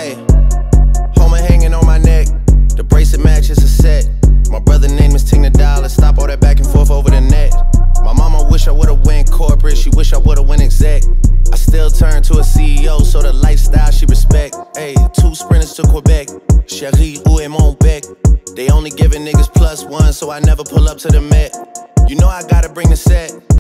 Ayy, Homer hanging on my neck. The bracelet match is a set. My brother name is Ting the Dollar. Stop all that back and forth over the net. My mama wish I would've went corporate. She wish I would've went exec. I still turn to a CEO, so the lifestyle she respect. Ayy, 2 sprinters to Quebec. Chérie, où est mon bec? They only giving niggas +1, so I never pull up to the Met. You know I gotta bring the set.